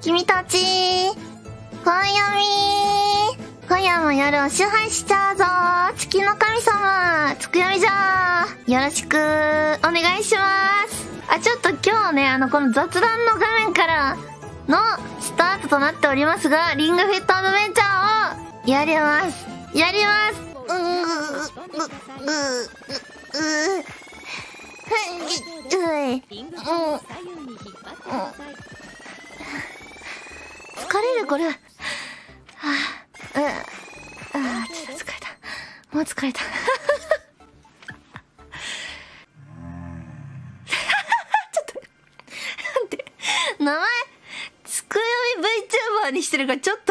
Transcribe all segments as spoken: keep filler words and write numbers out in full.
君たち今夜み今夜も夜を支配しちゃうぞ。月の神様つくよみじゃー。よろしくお願いします。あ、ちょっと今日ね、あのこの雑談の画面からのスタートとなっておりますが、リングフィットアドベンチャーをやりますやりますうーうーうーうー疲れるこれ。はぁ、あ、あ、ちょっと疲れた。もう疲れた。ちょっと、待って、名前、つくよみ VTuber にしてるからちょっと。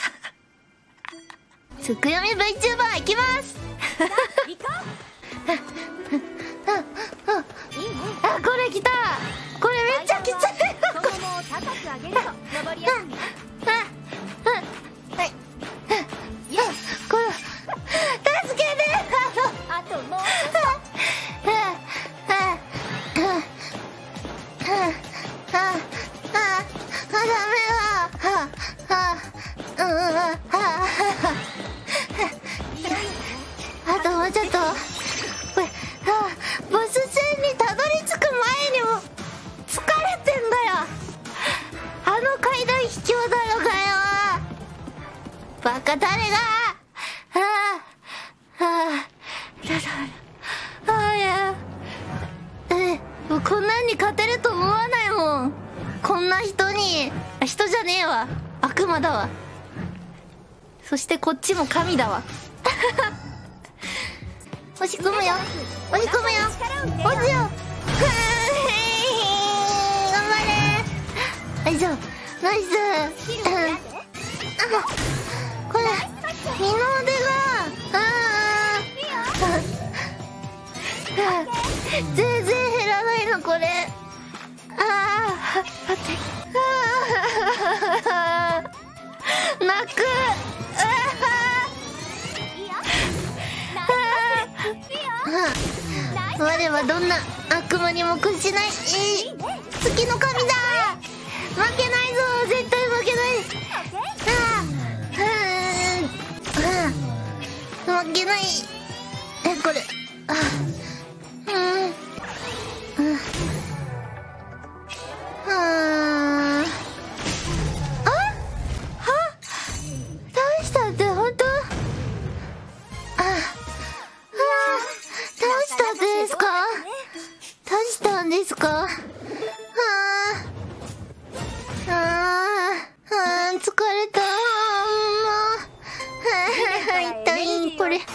つくよみ VTuber いきますあ、これ来た。これめっちゃきつい。あともうちょっと。これ、あ、ボス戦にたどり着く前にも疲れてんだよ。あの階段卑怯だろかよ。バカ誰が。ああ、ああ、ああ、いや、え、もうこんなんに勝てると思わないもん。こんな人に。あ、人じゃねえわ、悪魔だわ。そしてこっちも神だわ。押し込むよ押し込むよ押すよ。頑張れ。よいしょ、ナイス。これ二の腕があー全然減らないのこれ。ああ、待って、あー泣く。我はどんな悪魔にも屈しない、えー、月の神だ。負けないぞ、絶対負けない。ああ、負けない。え、これ、あ、うん、うん、ああ、は、倒したって本当？あ、ですか？倒したんですか？はあ、ああ、疲れた。もう痛いこれ。えー、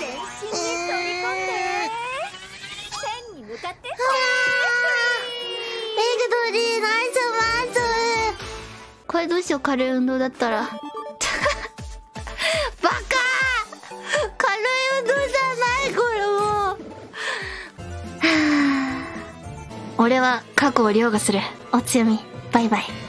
これどうしよう、軽い運動だったら。バカ、軽い運動じゃないこれもう。俺は過去を凌駕するお強み。バイバイ。